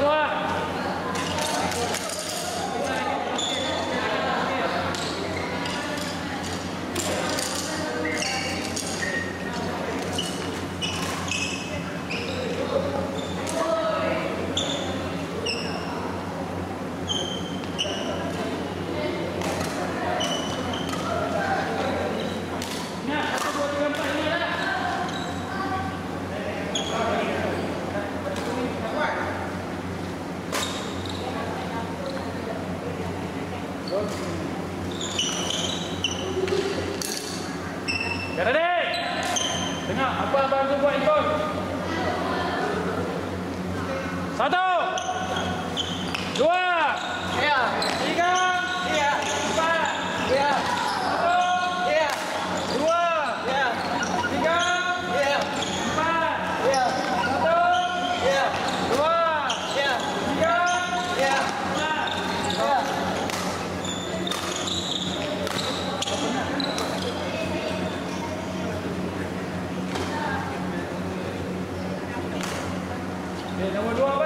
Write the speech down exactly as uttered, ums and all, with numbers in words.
lah. Ya, ready? Tengok apa abang tu buat ikut. Satu. Dua. Ya. Tiga. Ya. Empat. Ya. Satu. Ya. Dua. Ya. Tiga. Ya. Empat. Ya. Satu. Ya. Dua. Ya. Tiga. Ya. Empat. Ya. Okay, nombor dua apa?